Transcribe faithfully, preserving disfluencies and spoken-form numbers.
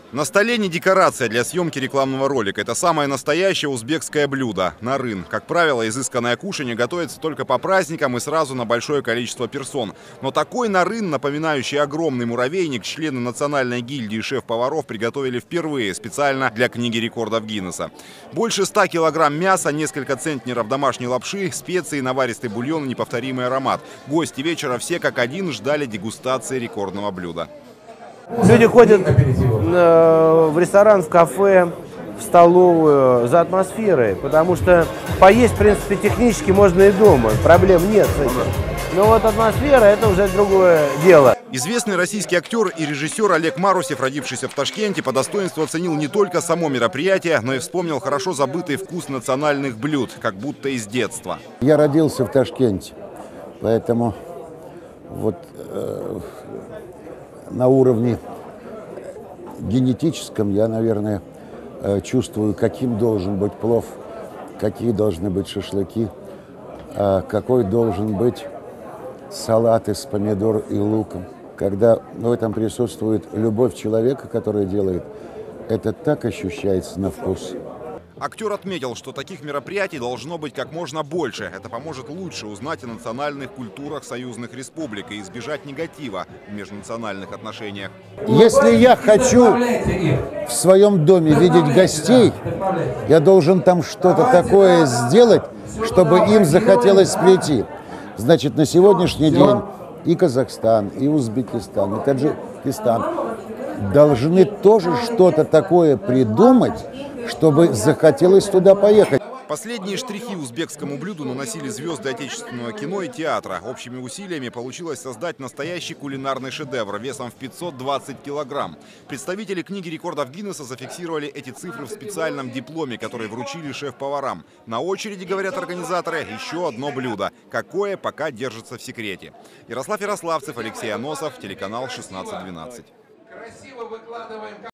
На столе не декорация для съемки рекламного ролика. Это самое настоящее узбекское блюдо – нарын. Как правило, изысканное кушанье готовится только по праздникам и сразу на большое количество персон. Но такой нарын, напоминающий огромный муравейник, члены национальной гильдии шеф-поваров приготовили впервые специально для книги рекордов Гиннесса. Больше ста килограмм мяса, несколько центнеров домашней лапши, специи, наваристый бульон и неповторимый аромат. Гости вечера все как один ждали дегустации рекордного блюда. Люди ходят э, в ресторан, в кафе, в столовую за атмосферой, потому что поесть, в принципе, технически можно и дома, проблем нет с этим. Но вот атмосфера – это уже другое дело. Известный российский актер и режиссер Олег Марусев, родившийся в Ташкенте, по достоинству оценил не только само мероприятие, но и вспомнил хорошо забытый вкус национальных блюд, как будто из детства. Я родился в Ташкенте, поэтому вот э, на уровне генетическом я, наверное, э, чувствую, каким должен быть плов, какие должны быть шашлыки, э, какой должен быть салат из помидор и луком. Когда в этом присутствует любовь человека, который делает, это так ощущается на вкус. Актер отметил, что таких мероприятий должно быть как можно больше. Это поможет лучше узнать о национальных культурах союзных республик и избежать негатива в межнациональных отношениях. Если я хочу в своем доме видеть гостей, я должен там что-то такое сделать, чтобы им захотелось прийти. Значит, на сегодняшний день и Казахстан, и Узбекистан, и Таджикистан должны тоже что-то такое придумать, чтобы захотелось туда поехать. Последние штрихи узбекскому блюду наносили звезды отечественного кино и театра. Общими усилиями получилось создать настоящий кулинарный шедевр весом в пятьсот двадцать килограмм. Представители книги рекордов Гиннесса зафиксировали эти цифры в специальном дипломе, который вручили шеф-поварам. На очереди, говорят организаторы, еще одно блюдо. Какое, пока держится в секрете. Ярослав Ярославцев, Алексей Аносов, телеканал шестнадцать двенадцать.